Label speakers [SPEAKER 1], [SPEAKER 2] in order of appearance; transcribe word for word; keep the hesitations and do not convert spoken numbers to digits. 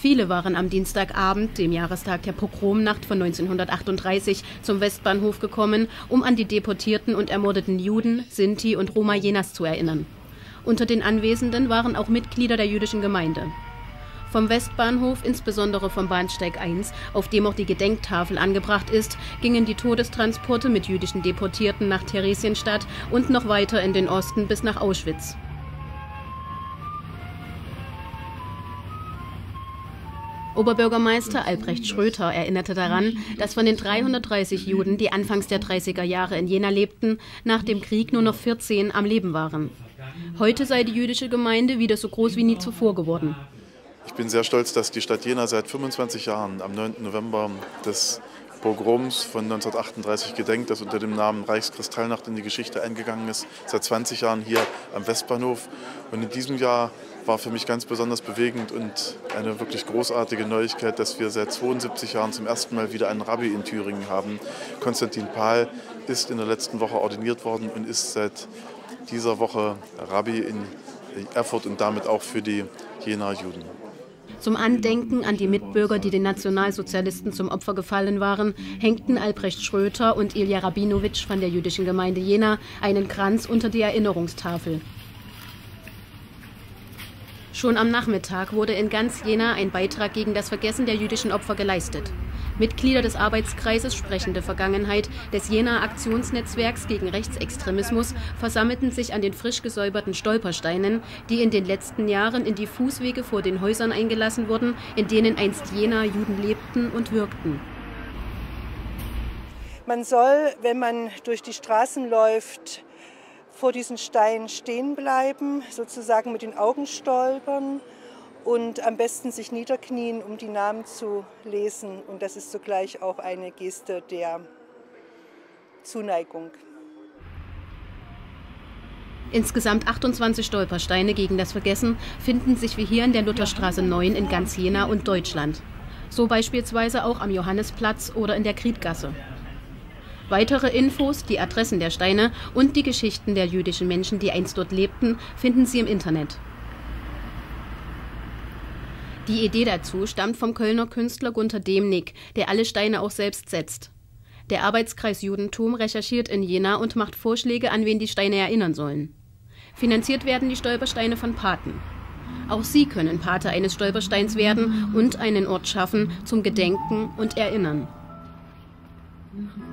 [SPEAKER 1] Viele waren am Dienstagabend, dem Jahrestag der Pogromnacht von neunzehnhundertachtunddreißig, zum Westbahnhof gekommen, um an die deportierten und ermordeten Juden, Sinti und Roma Jenas zu erinnern. Unter den Anwesenden waren auch Mitglieder der jüdischen Gemeinde. Vom Westbahnhof, insbesondere vom Bahnsteig eins, auf dem auch die Gedenktafel angebracht ist, gingen die Todestransporte mit jüdischen Deportierten nach Theresienstadt und noch weiter in den Osten bis nach Auschwitz. Oberbürgermeister Albrecht Schröter erinnerte daran, dass von den dreihundertdreißig Juden, die anfangs der dreißiger Jahre in Jena lebten, nach dem Krieg nur noch vierzehn am Leben waren. Heute sei die jüdische Gemeinde wieder so groß wie nie zuvor geworden.
[SPEAKER 2] Ich bin sehr stolz, dass die Stadt Jena seit fünfundzwanzig Jahren am neunten November des Pogroms von neunzehnhundertachtunddreißig gedenkt, das unter dem Namen Reichskristallnacht in die Geschichte eingegangen ist, seit zwanzig Jahren hier am Westbahnhof. Und in diesem Jahr war für mich ganz besonders bewegend und eine wirklich großartige Neuigkeit, dass wir seit zweiundsiebzig Jahren zum ersten Mal wieder einen Rabbi in Thüringen haben. Konstantin Pahl ist in der letzten Woche ordiniert worden und ist seit dieser Woche Rabbi in Erfurt und damit auch für die Jenaer Juden.
[SPEAKER 1] Zum Andenken an die Mitbürger, die den Nationalsozialisten zum Opfer gefallen waren, hängten Albrecht Schröter und Ilja Rabinowitsch von der jüdischen Gemeinde Jena einen Kranz unter die Erinnerungstafel. Schon am Nachmittag wurde in ganz Jena ein Beitrag gegen das Vergessen der jüdischen Opfer geleistet. Mitglieder des Arbeitskreises Sprechende Vergangenheit des Jenaer Aktionsnetzwerks gegen Rechtsextremismus versammelten sich an den frisch gesäuberten Stolpersteinen, die in den letzten Jahren in die Fußwege vor den Häusern eingelassen wurden, in denen einst Jenaer Juden lebten und wirkten.
[SPEAKER 3] Man soll, wenn man durch die Straßen läuft, vor diesen Steinen stehen bleiben, sozusagen mit den Augen stolpern und am besten sich niederknien, um die Namen zu lesen. Und das ist zugleich auch eine Geste der Zuneigung.
[SPEAKER 1] Insgesamt achtundzwanzig Stolpersteine gegen das Vergessen finden sich wie hier in der Lutherstraße neun in ganz Jena und Deutschland. So beispielsweise auch am Johannisplatz oder in der Kriedgasse. Weitere Infos, die Adressen der Steine und die Geschichten der jüdischen Menschen, die einst dort lebten, finden Sie im Internet. Die Idee dazu stammt vom Kölner Künstler Gunter Demnig, der alle Steine auch selbst setzt. Der Arbeitskreis Judentum recherchiert in Jena und macht Vorschläge, an wen die Steine erinnern sollen. Finanziert werden die Stolpersteine von Paten. Auch Sie können Pate eines Stolpersteins werden und einen Ort schaffen zum Gedenken und Erinnern.